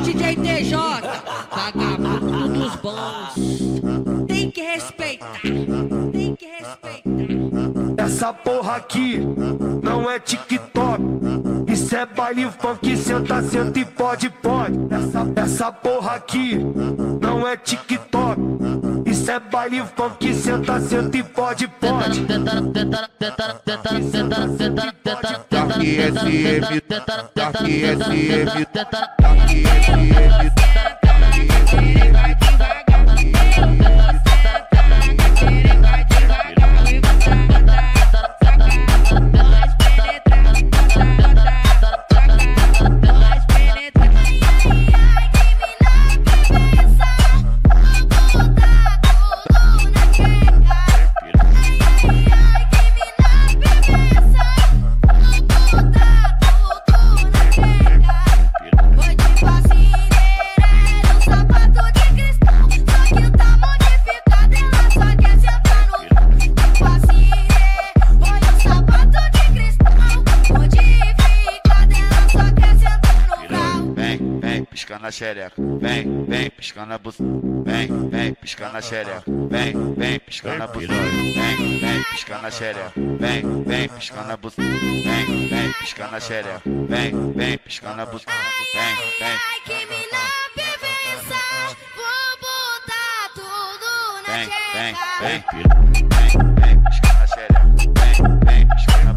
DJ TJ, vagabundo dos bons. Tem que respeitar, tem que respeitar. Essa porra aqui não é TikTok, isso é baile funk, senta, senta e pode. Essa porra aqui não é TikTok, isso é baile funk, senta, senta e pode. Piscando a xereca, vem, piscando a buceta, vem, piscando a xereca, vem, piscando a buceta, vem, piscando a xereca, vem, piscando a buceta, vem, piscando a xereca, vem, piscando a buceta, vem. Ai, que mina bebeça, vou botar tudo na xereca. Vem, piscando a xereca, vem, piscando a